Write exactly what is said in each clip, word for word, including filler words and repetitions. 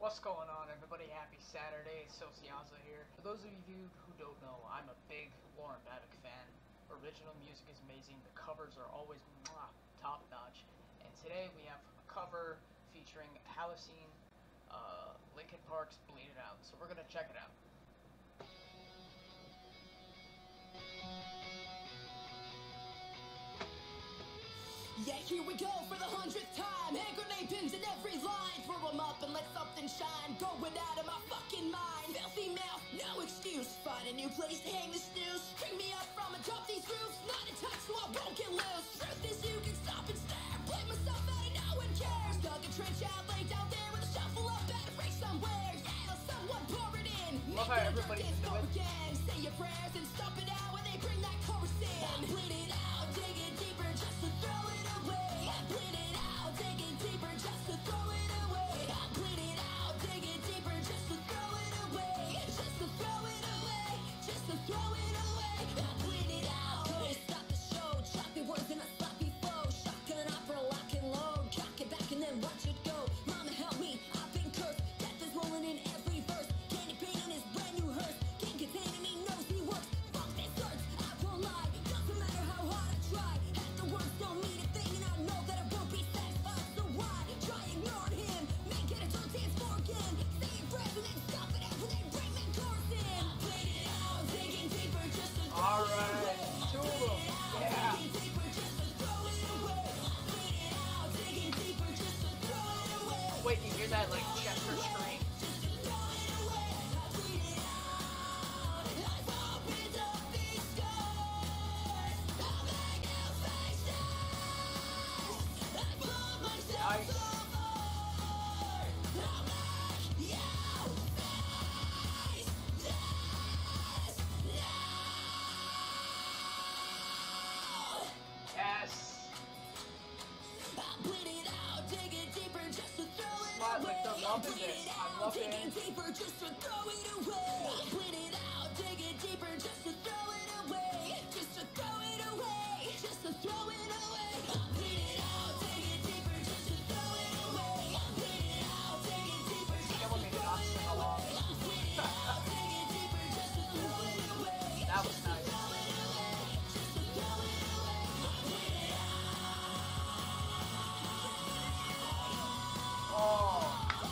What's going on, everybody? Happy Saturday. It's Sociaza here. For those of you who don't know, I'm a big Lauren Babic fan. Original music is amazing. The covers are always mwah, top-notch. And today we have a cover featuring Halocene, uh, Linkin Park's Bleed It Out. So we're going to check it out. Yeah, here we go for the hundredth time. Hand grenade pins in every line. Throw them up and let something shine. Going out of my fucking mind. Filthy mouth, no excuse. Find a new place to hang the snooze. String me up from atop these roofs. Not in touch so I won't get loose. Truth is you can stop and stare. Blame myself out and no one cares. Dug a trench out, laid down there with a shovel up at a break somewhere. Yeah, someone pour it in. Make Okay, it a everybody dance do floor it. again. Say your prayers and stomp it out when they bring that chorus in. Bleed it out, dig it deeper just to throw it away. I bleed it out, dig it deeper just to throw it away. I bleed it out, dig it deeper just to throw it away. Just to throw it away, just to throw it away. I bleed it out. Couldn't stop the show, choppy words in a sloppy flow. Shotgun opera, lock and load. Cock it back and then watch it go. Mama help me, I've been cursed. Death is rolling in every verse. Candy paint in his brand new hearse. Can't contain him, he knows he works. Fuck this hurts, I won't lie. Doesn't matter how hard I try. Half the words don't mean a thing, and I know that I won't be satisfied. So why try ignoring him? Make it a don't dance for again. Say your prayers and then stop it after they bring that chorus in. I bleed it out, digging deeper just to throw All it right, away. two of them. Yeah. Digging deeper just to throw it away. I bleed it out, digging deeper just to throw it away. Wait, you hear that like Chester scream? Just to throw it away. I bleed it out. I've opened up these scars. I'll make new faces. I put myself Nice. so far. I'll make you face this now. Yes. I bleed it out, dig it deeper just to throw it Smart, away. like the I love in bleed this. it I out, love dig it. it deeper just to throw it away. I bleed it out, dig it deeper just to throw it away. Just to throw it away. Just to throw it away. I bleed it out, dig it deeper just to throw it away. I bleed it out, dig it deeper just That to one made it throw not it sing away. along. I bleed it out, dig it deeper just to throw it away. That was nice. Throw it away. Just to throw it away. I bleed it Oh.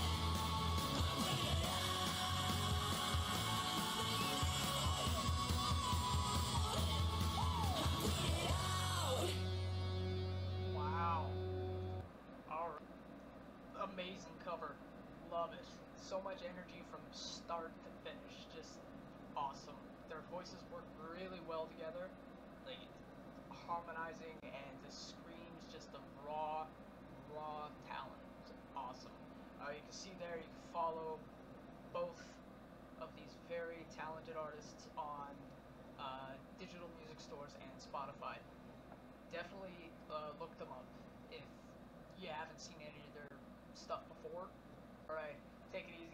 out. Wow. Alright. Amazing cover. Love it. So much energy from start to finish. Just awesome. Their voices work really well together. Like harmonizing and the screams, just the raw, raw talent. It's awesome. Uh, you can see there, you can follow both of these very talented artists on uh, digital music stores and Spotify. Definitely uh, look them up if you haven't seen any of their stuff before. Alright, take it easy.